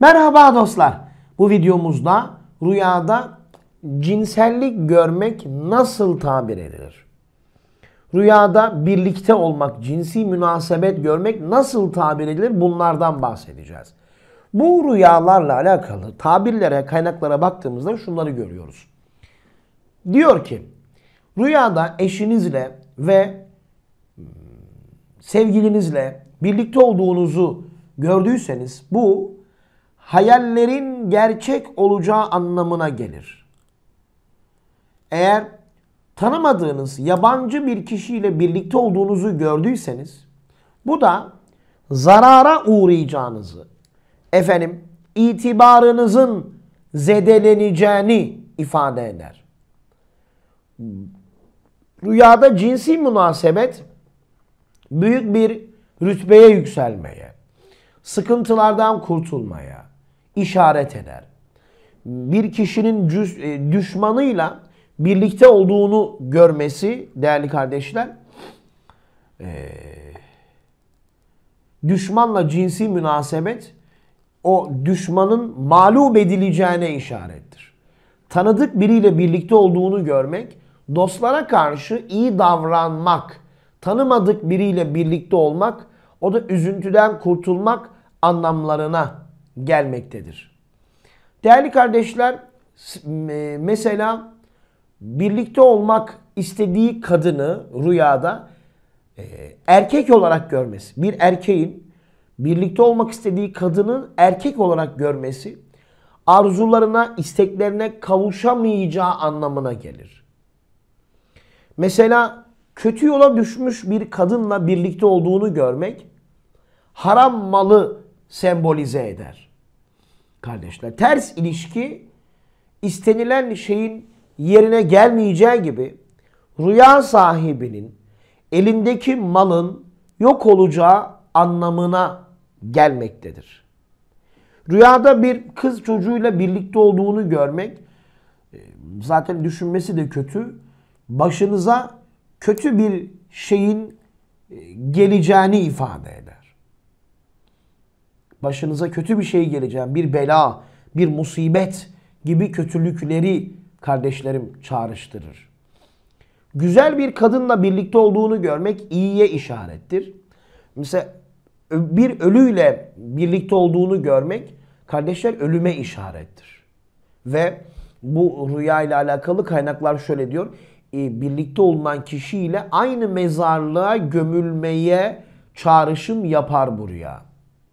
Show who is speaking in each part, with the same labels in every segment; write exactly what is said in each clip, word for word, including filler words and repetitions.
Speaker 1: Merhaba dostlar. Bu videomuzda rüyada cinsellik görmek nasıl tabir edilir? Rüyada birlikte olmak, cinsi münasebet görmek nasıl tabir edilir? Bunlardan bahsedeceğiz. Bu rüyalarla alakalı tabirlere, kaynaklara baktığımızda şunları görüyoruz. Diyor ki, rüyada eşinizle ve sevgilinizle birlikte olduğunuzu gördüyseniz bu hayallerin gerçek olacağı anlamına gelir. Eğer tanımadığınız yabancı bir kişiyle birlikte olduğunuzu gördüyseniz bu da zarara uğrayacağınızı, efendim itibarınızın zedeleneceğini ifade eder. Rüyada cinsi münasebet büyük bir rütbeye yükselmeye, sıkıntılardan kurtulmaya işaret eder. Bir kişinin düşmanıyla birlikte olduğunu görmesi değerli kardeşler, düşmanla cinsi münasebet o düşmanın mağlup edileceğine işarettir. Tanıdık biriyle birlikte olduğunu görmek, dostlara karşı iyi davranmak, tanımadık biriyle birlikte olmak, o da üzüntüden kurtulmak anlamlarına gelmektedir. Değerli kardeşler, mesela birlikte olmak istediği kadını rüyada erkek olarak görmesi, bir erkeğin birlikte olmak istediği kadının erkek olarak görmesi, arzularına, isteklerine kavuşamayacağı anlamına gelir. Mesela kötü yola düşmüş bir kadınla birlikte olduğunu görmek, haram malı sembolize eder. Kardeşler, ters ilişki istenilen şeyin yerine gelmeyeceği gibi rüya sahibinin elindeki malın yok olacağı anlamına gelmektedir. Rüyada bir kız çocuğuyla birlikte olduğunu görmek, zaten düşünmesi de kötü, başınıza kötü bir şeyin geleceğini ifade eder. Başınıza kötü bir şey geleceğini, bir bela, bir musibet gibi kötülükleri kardeşlerim çağrıştırır. Güzel bir kadınla birlikte olduğunu görmek iyiye işarettir. Mesela bir ölüyle birlikte olduğunu görmek kardeşler ölüme işarettir. Ve bu rüya ile alakalı kaynaklar şöyle diyor. Birlikte olunan kişiyle aynı mezarlığa gömülmeye çağrışım yapar bu rüya.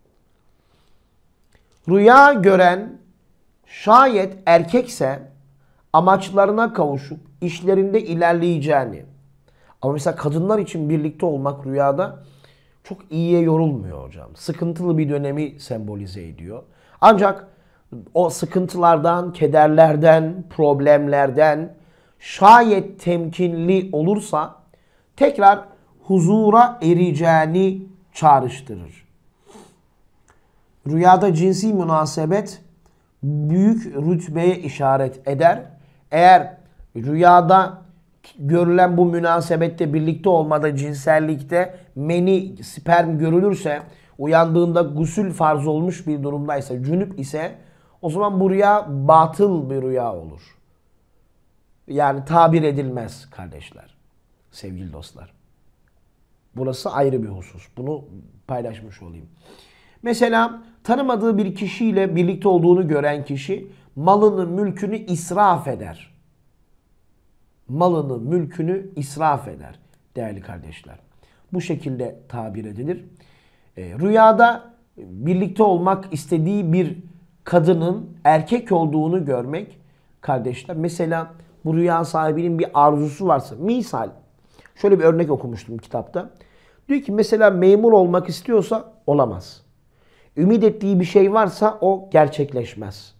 Speaker 1: Rüya gören şayet erkekse amaçlarına kavuşup işlerinde ilerleyeceğini, ama mesela kadınlar için birlikte olmak rüyada çok iyiye yorulmuyor hocam. Sıkıntılı bir dönemi sembolize ediyor. Ancak o sıkıntılardan, kederlerden, problemlerden şayet temkinli olursa tekrar huzura ereceğini çağrıştırır. Rüyada cinsi münasebet büyük rütbeye işaret eder. Eğer rüyada görülen bu münasebette birlikte olmada, cinsellikte meni, sperm görülürse, uyandığında gusül farz olmuş bir durumdaysa, cünüp ise o zaman bu rüya batıl bir rüya olur. Yani tabir edilmez kardeşler, sevgili dostlar. Burası ayrı bir husus. Bunu paylaşmış olayım. Mesela tanımadığı bir kişiyle birlikte olduğunu gören kişi malını, mülkünü israf eder. Malını, mülkünü israf eder değerli kardeşler. Bu şekilde tabir edilir. E, rüyada birlikte olmak istediği bir kadının erkek olduğunu görmek kardeşler. Mesela bu rüya sahibinin bir arzusu varsa, misal şöyle bir örnek okumuştum kitapta. Diyor ki mesela memur olmak istiyorsa olamaz. Ümit ettiği bir şey varsa o gerçekleşmez.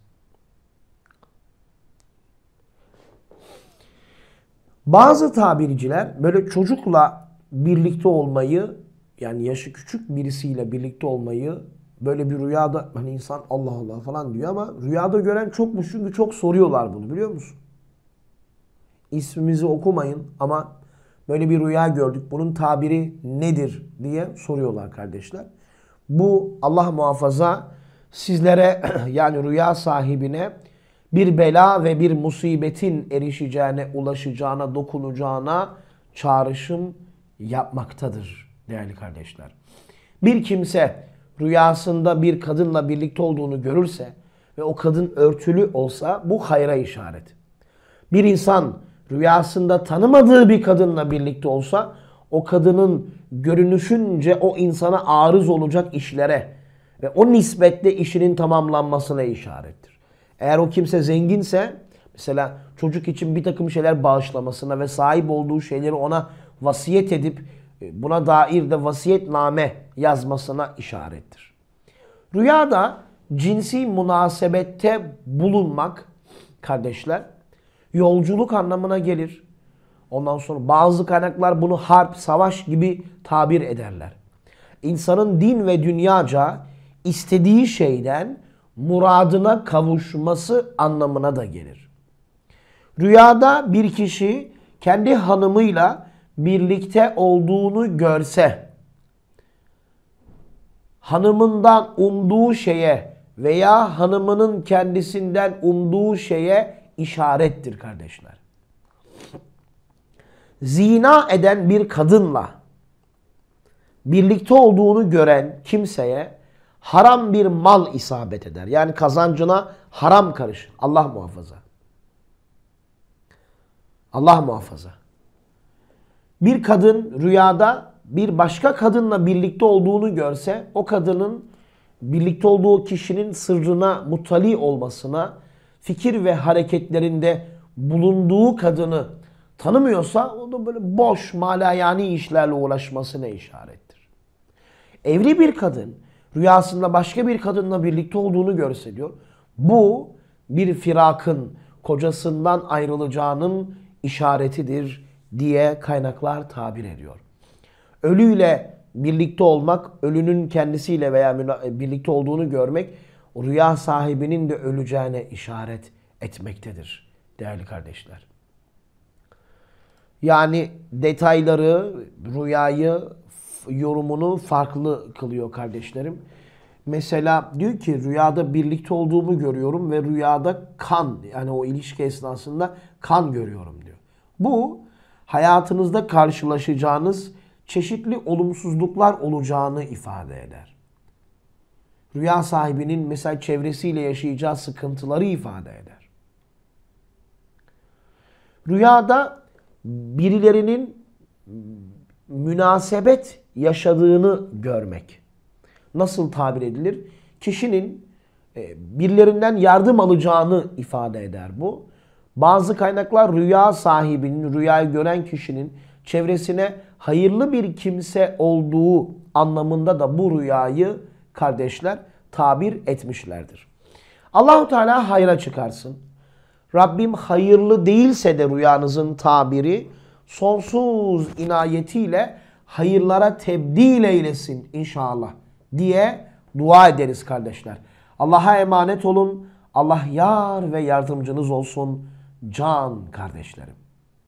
Speaker 1: Bazı tabirciler böyle çocukla birlikte olmayı, yani yaşı küçük birisiyle birlikte olmayı böyle bir rüyada, hani insan Allah Allah falan diyor ama rüyada gören çokmuş, çünkü çok soruyorlar bunu, biliyor musun? İsmimizi okumayın ama böyle bir rüya gördük, bunun tabiri nedir diye soruyorlar kardeşler. Bu Allah muhafaza sizlere yani rüya sahibine bir bela ve bir musibetin erişeceğine, ulaşacağına, dokunacağına çağrışım yapmaktadır değerli kardeşler. Bir kimse rüyasında bir kadınla birlikte olduğunu görürse ve o kadın örtülü olsa bu hayra işaret. Bir insan rüyasında tanımadığı bir kadınla birlikte olsa o kadının görünüşünce o insana arız olacak işlere ve o nispetle işinin tamamlanmasına işarettir. Eğer o kimse zenginse mesela çocuk için bir takım şeyler bağışlamasına ve sahip olduğu şeyleri ona vasiyet edip buna dair de vasiyetname yazmasına işarettir. Rüyada cinsi münasebette bulunmak kardeşler yolculuk anlamına gelir. Ondan sonra bazı kaynaklar bunu harp, savaş gibi tabir ederler. İnsanın din ve dünyaca istediği şeyden muradına kavuşması anlamına da gelir. Rüyada bir kişi kendi hanımıyla birlikte olduğunu görse, hanımından umduğu şeye veya hanımının kendisinden umduğu şeye işarettir kardeşler. Zina eden bir kadınla birlikte olduğunu gören kimseye haram bir mal isabet eder. Yani kazancına haram karışır. Allah muhafaza. Allah muhafaza. Bir kadın rüyada bir başka kadınla birlikte olduğunu görse o kadının birlikte olduğu kişinin sırrına muttali olmasına, fikir ve hareketlerinde bulunduğu kadını tanımıyorsa o da böyle boş, malayani işlerle uğraşmasına işarettir. Evli bir kadın rüyasında başka bir kadınla birlikte olduğunu görse diyor, bu bir firakın, kocasından ayrılacağının işaretidir diye kaynaklar tabir ediyor. Ölüyle birlikte olmak, ölünün kendisiyle veya birlikte olduğunu görmek, o rüya sahibinin de öleceğine işaret etmektedir değerli kardeşler. Yani detayları, rüyayı, yorumunu farklı kılıyor kardeşlerim. Mesela diyor ki rüyada birlikte olduğumu görüyorum ve rüyada kan, yani o ilişki esnasında kan görüyorum diyor. Bu hayatınızda karşılaşacağınız çeşitli olumsuzluklar olacağını ifade eder. Rüya sahibinin mesela çevresiyle yaşayacağı sıkıntıları ifade eder. Rüyada birilerinin münasebet yaşadığını görmek. Nasıl tabir edilir? Kişinin birilerinden yardım alacağını ifade eder bu. Bazı kaynaklar rüya sahibinin, rüyayı gören kişinin çevresine hayırlı bir kimse olduğu anlamında da bu rüyayı kardeşler tabir etmişlerdir. Allahu Teala hayra çıkarsın. Rabbim hayırlı değilse de rüyanızın tabiri sonsuz inayetiyle hayırlara tebdil eylesin inşallah diye dua ederiz kardeşler. Allah'a emanet olun. Allah yar ve yardımcınız olsun can kardeşlerim.